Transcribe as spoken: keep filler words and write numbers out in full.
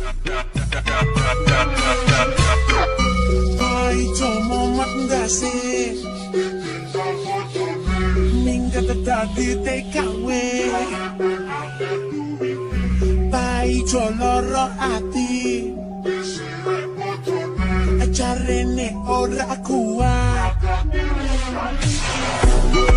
Ai cuma mat ndase minggat dadi T K W pai joloro ati jarene ora ku